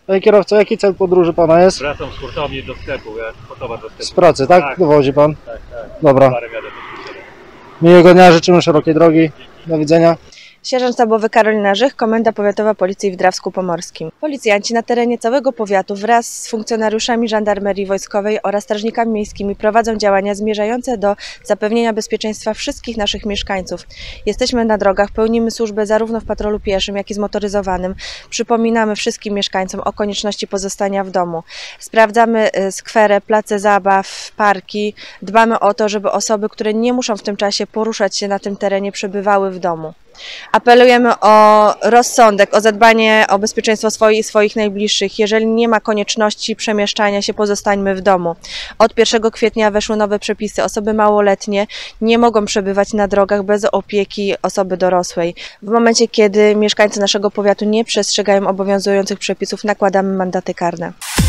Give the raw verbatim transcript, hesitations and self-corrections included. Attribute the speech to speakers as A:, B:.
A: Panie kierowco, jaki cel podróży pana jest?
B: Wracam z hurtowni do sklepu, ja po towar do sklepu.
A: Z pracy, tak?
B: Tak.
A: Dowozi pan?
B: Tak, tak.
A: Dobra.
B: Towarem jadę do sklepu.
A: Miłego dnia, życzymy szerokiej drogi. Do widzenia.
C: Sierżant Stabowy Karolina Rzych, Komenda Powiatowa Policji w Drawsku-Pomorskim. Policjanci na terenie całego powiatu wraz z funkcjonariuszami żandarmerii wojskowej oraz strażnikami miejskimi prowadzą działania zmierzające do zapewnienia bezpieczeństwa wszystkich naszych mieszkańców. Jesteśmy na drogach, pełnimy służbę zarówno w patrolu pieszym, jak i zmotoryzowanym. Przypominamy wszystkim mieszkańcom o konieczności pozostania w domu. Sprawdzamy skwery, place zabaw, parki. Dbamy o to, żeby osoby, które nie muszą w tym czasie poruszać się na tym terenie, przebywały w domu. Apelujemy o rozsądek, o zadbanie o bezpieczeństwo swoich i swoich najbliższych. Jeżeli nie ma konieczności przemieszczania się, pozostańmy w domu. Od pierwszego kwietnia weszły nowe przepisy. Osoby małoletnie nie mogą przebywać na drogach bez opieki osoby dorosłej. W momencie, kiedy mieszkańcy naszego powiatu nie przestrzegają obowiązujących przepisów, nakładamy mandaty karne.